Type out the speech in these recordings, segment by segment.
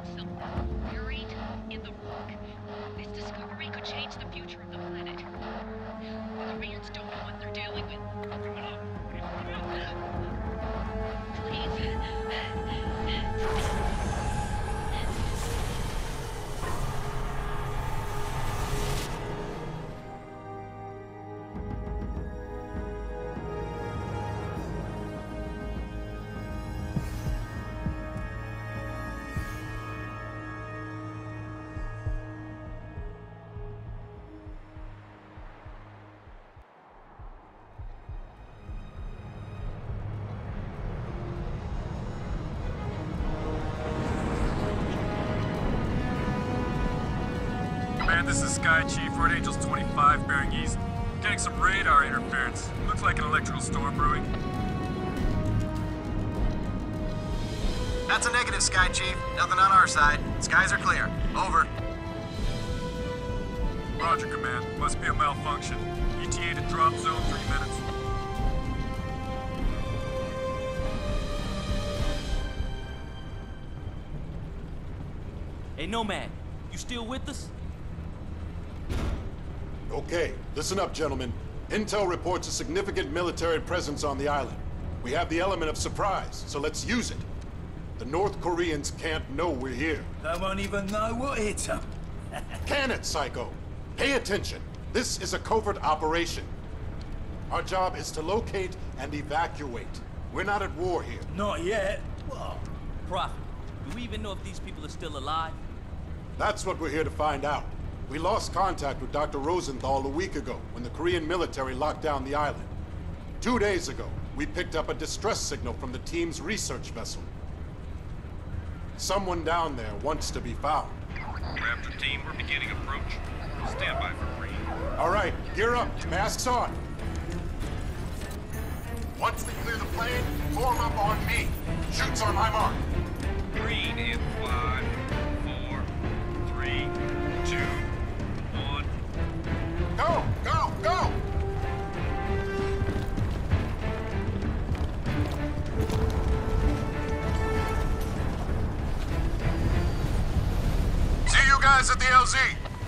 something buried in the rock. This discovery could change the future of the planet. The Koreans don't know what they're dealing with. Please. This is Sky Chief, Red Angels 25, bearing east. Getting some radar interference. Looks like an electrical storm brewing. That's a negative, Sky Chief. Nothing on our side. Skies are clear. Over. Roger, Command. Must be a malfunction. ETA to drop zone 3 minutes. Hey, Nomad, you still with us? Okay, listen up, gentlemen. Intel reports a significant military presence on the island. We have the element of surprise, so let's use it. The North Koreans can't know we're here. They won't even know what hit them. Can it, Psycho? Pay attention. This is a covert operation. Our job is to locate and evacuate. We're not at war here. Not yet. Whoa. Prophet, do we even know if these people are still alive? That's what we're here to find out. We lost contact with Dr. Rosenthal a week ago when the Korean military locked down the island. 2 days ago, we picked up a distress signal from the team's research vessel. Someone down there wants to be found. Raptor team, we're beginning approach. Stand by for green. All right, gear up. Masks on. Once they clear the plane, form up on me. Shoots on my mark. Green in 5, 4, 3, 2, 1. Go! Go! Go! See you guys at the LZ!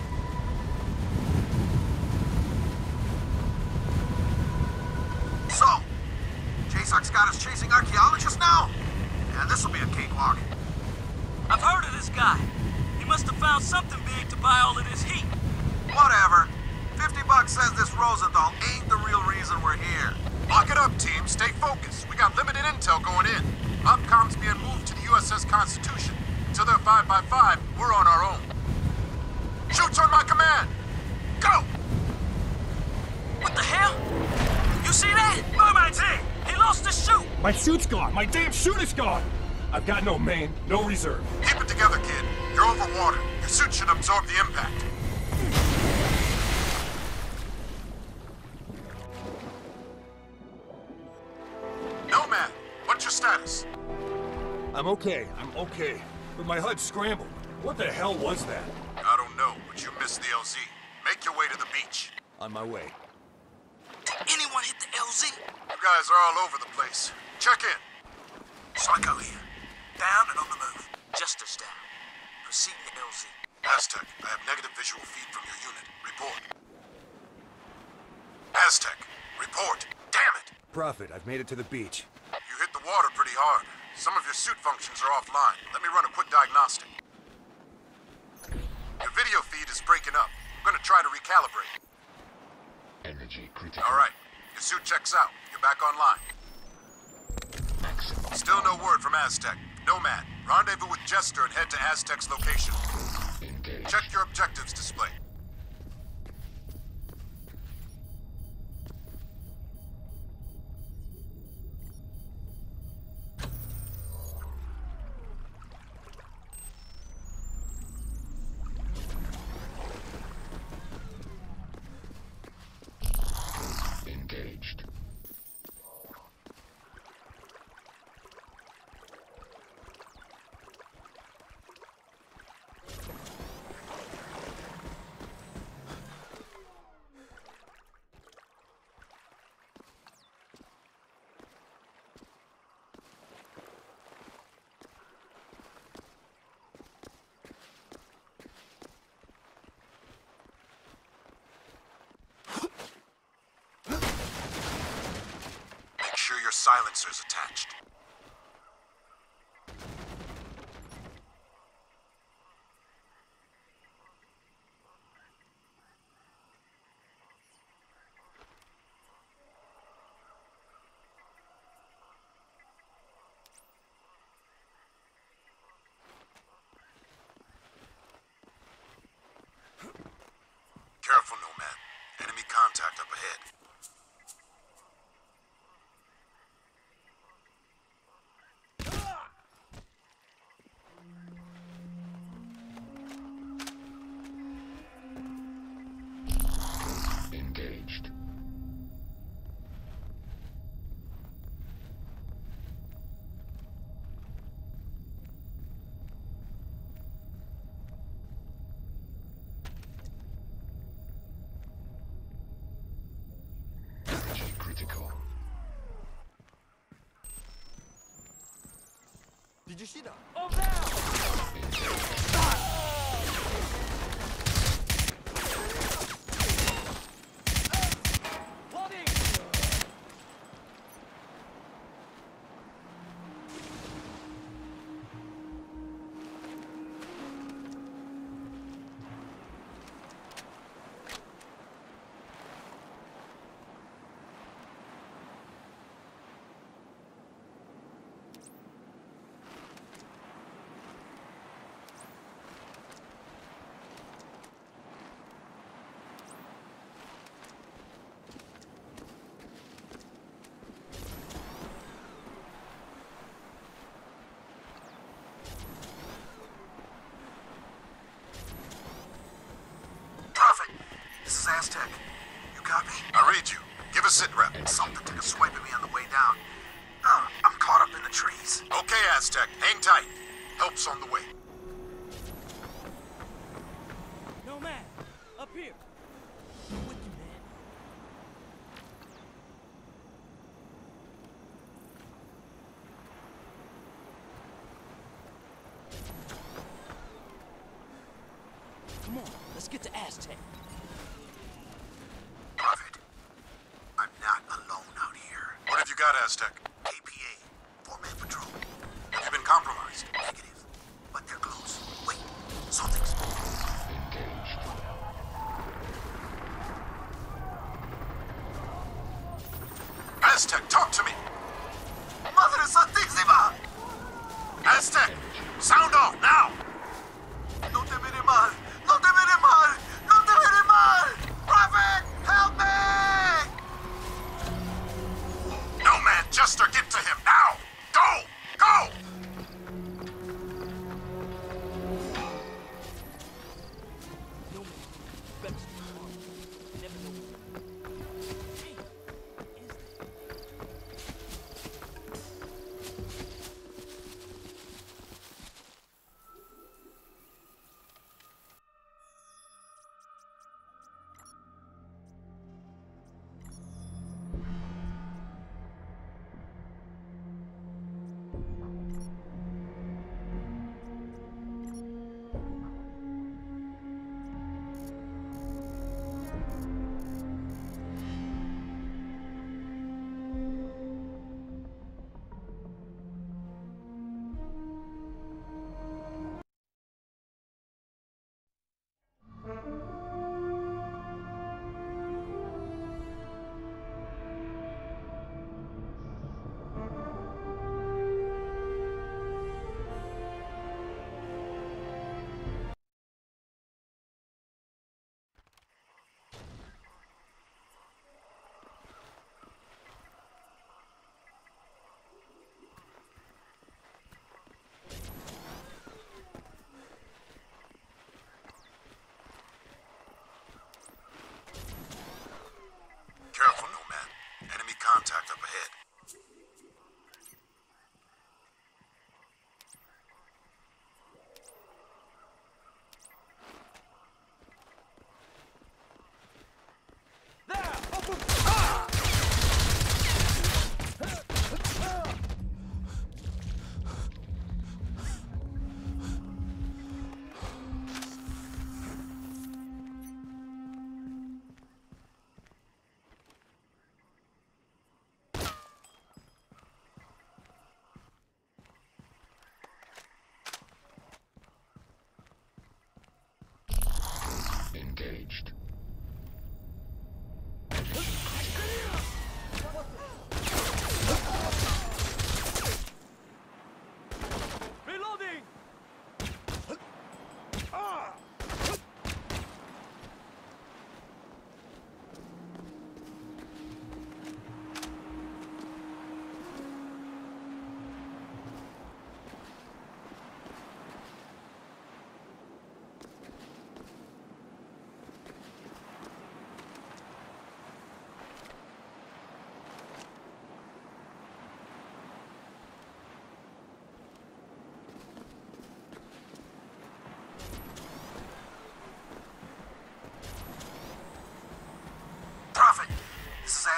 So, JSOC's got us chasing archaeologists now? Yeah, this'll be a cakewalk. I've heard of this guy. He must have found something big to buy all of this heat. Whatever. $50 says this Rosenthal ain't the real reason we're here. Lock it up, team. Stay focused. We got limited intel going in. Upcom's being moved to the USS Constitution. Until they're 5x5, we're on our own. Shoots on my command! Go! What the hell? You see that? Mermaid's here! He lost his chute! My chute's gone! My damn chute is gone! I've got no main, no reserve. Keep it together, kid. You're over water. Your suit should absorb the impact. Nomad, what's your status? I'm okay, but my HUD scrambled. What the hell was that? I don't know, but you missed the LZ. Make your way to the beach. On my way. Did anyone hit the LZ? You guys are all over the place. Check in. Psycho here. Down and on the move. Just us down. Proceeding to LZ. Aztec, I have negative visual feed from your unit. Report. Aztec, report. Damn it! Prophet, I've made it to the beach. You hit the water pretty hard. Some of your suit functions are offline. Let me run a quick diagnostic. Your video feed is breaking up. I'm gonna try to recalibrate. Energy critical. All right. Your suit checks out. You're back online. Maximum. Still no word from Aztec. Nomad, rendezvous with Jester and head to Aztec's location. Engaged. Check your objectives display. Engaged. silencers attached. Careful, Nomad. Enemy contact up ahead. Engaged. Energy critical. Did you see that? Prophet, this is Aztec. You copy? I read you. Give a sit rep. Something took a swipe at me on the way down. I'm caught up in the trees. Okay, Aztec. Hang tight. Help's on the way. No man, up here. With you, man. Come on, let's get to Aztec. Prophet, I'm not alone out here. What have you got, Aztec? KPA, 4-man patrol. Have you been compromised? Negative. But they're close. Wait, something's... Engaged. Aztec, talk to me! Madre Santísima! Aztec, sound off, now! No te veré mal! No te veré mal! No te veré mal! Prophet, help me! No, man, just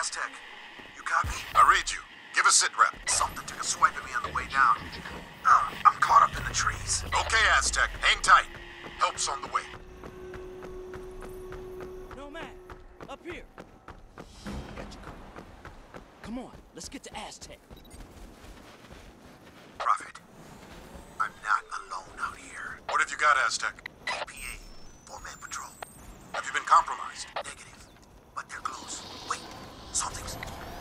Aztec, you copy? I read you. Give a sit rep. Something took a swipe at me on the way down. I'm caught up in the trees. Okay, Aztec, hang tight. Help's on the way. No, man. Up here. Got you covered. Come on, let's get to Aztec. Prophet, I'm not alone out here. What have you got, Aztec? APA, four-man patrol. Have you been compromised? Negative, but they're close. Wait, something's...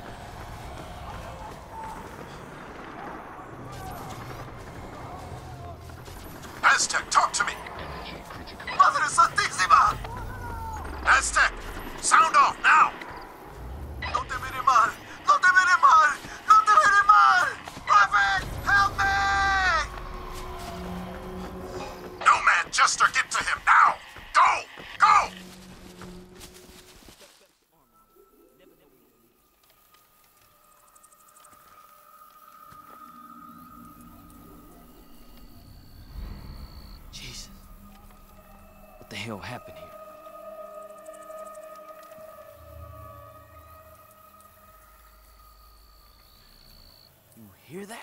Aztec, talk to me! Energy critical. Madre Santísima! Aztec, sound off now! No te mire mal! No te mire mal! No te mire mal! Prophet, help me! Nomad, Jester, get to him now! Go! Go! Jesus. What the hell happened here? You hear that?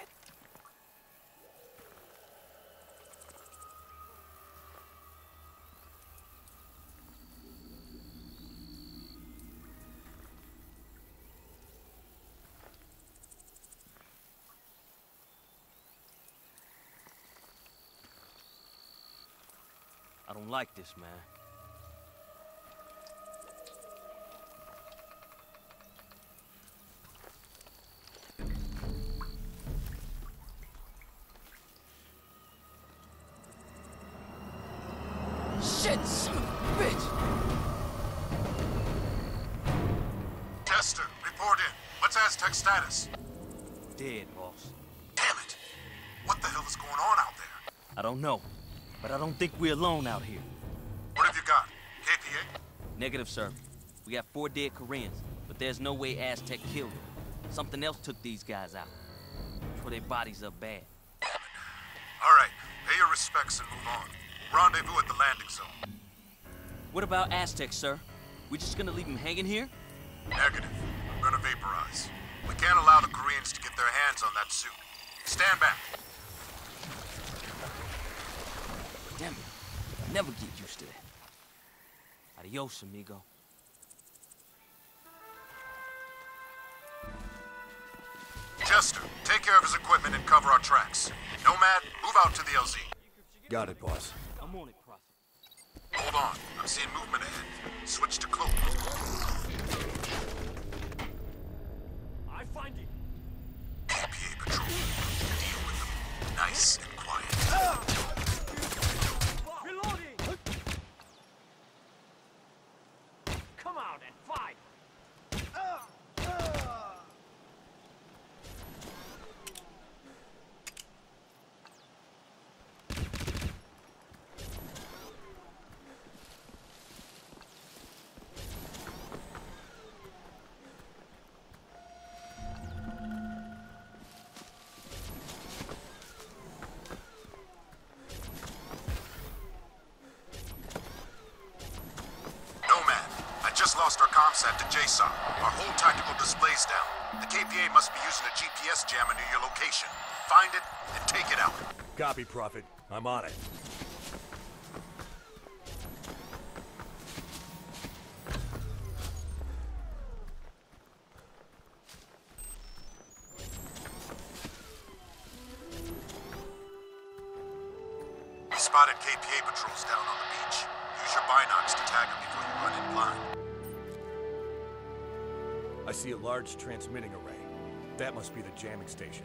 I don't like this, man. Shit, son of a bitch! Jester, report in. What's Aztec's status? Dead, boss. Damn it! What the hell is going on out there? I don't know, but I don't think we're alone out here. What have you got? KPA? Negative, sir. We got 4 dead Koreans, but there's no way Aztec killed them. Something else took these guys out. Tore their bodies up bad. All right, pay your respects and move on. Rendezvous at the landing zone. What about Aztec, sir? We just gonna leave him hanging here? Negative. I'm gonna vaporize. We can't allow the Koreans to get their hands on that suit. Stand back. Damn it. Never get used to that. Adios, amigo. Jester, take care of his equipment and cover our tracks. Nomad, move out to the LZ. Got it, boss. I'm on it, Prophet. Hold on. I'm seeing movement ahead. Switch to cloak. I find it. KPA patrol. Deal with them. Nice and quiet. Reloading! Come out and fight! Lost our comsat to JSOC. Our whole tactical display's down. The KPA must be using a GPS jammer near your location. Find it and take it out. Copy, Prophet. I'm on it. We spotted KPA patrols down on the beach. Use your binocs to tag them before you run in blind. I see a large transmitting array. That must be the jamming station.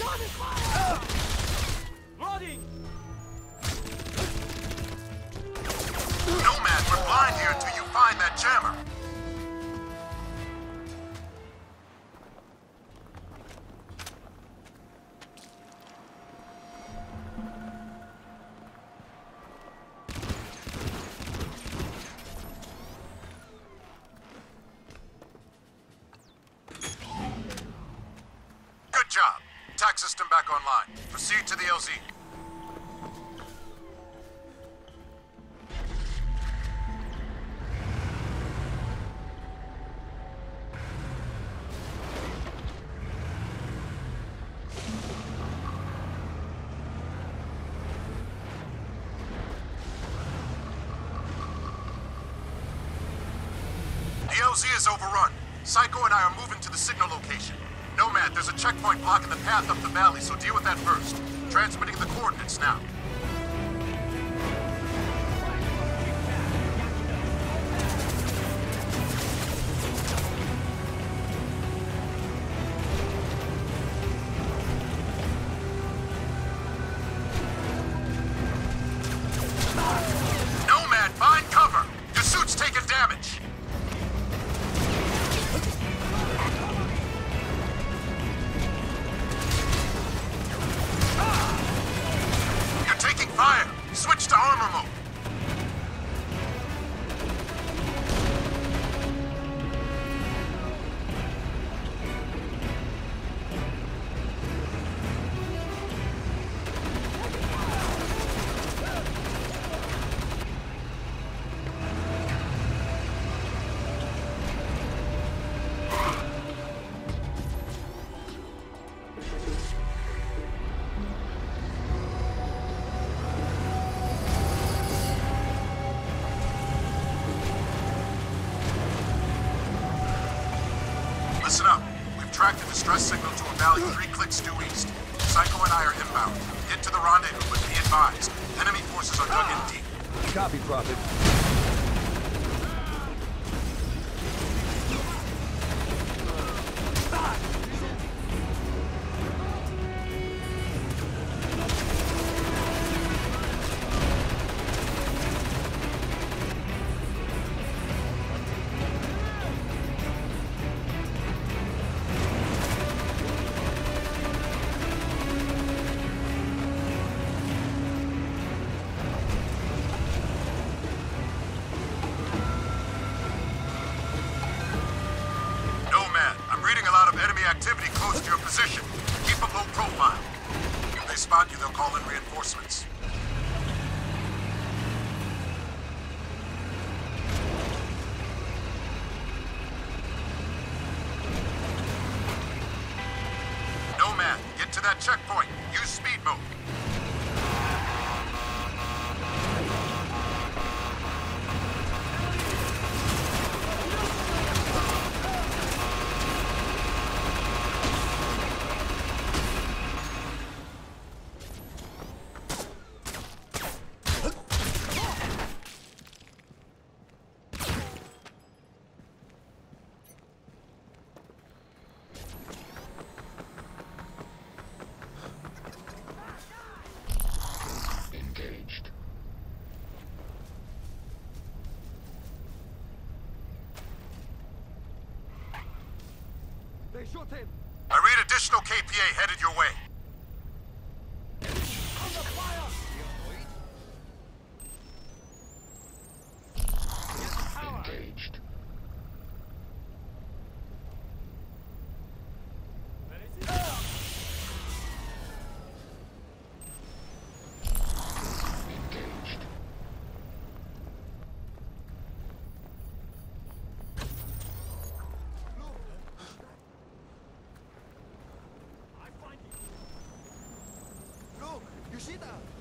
Nomad, we're blind here until you find that jammer. Good job. Attack system back online. Proceed to the LZ. The LZ is overrun. Psycho and I are moving to the signal location. Nomad, there's a checkpoint blocking the path up the valley, so deal with that first. Transmitting the coordinates now. Nomad, find cover! Your suit's taking damage! You're taking fire! Switch to armor mode! Listen up. We've tracked a distress signal to a valley 3 clicks due east. Psycho and I are inbound. Get to the rendezvous, but be advised. Enemy forces are dug in deep. Copy, Prophet. Nomad, I'm reading a lot of enemy activity close to your position. Keep a low profile. If they spot you, they'll call in reinforcements. Nomad, get to that checkpoint. Use speed mode. Engaged. They shot him! I read additional KPA headed your way. Engaged. Engaged. Look, you see that?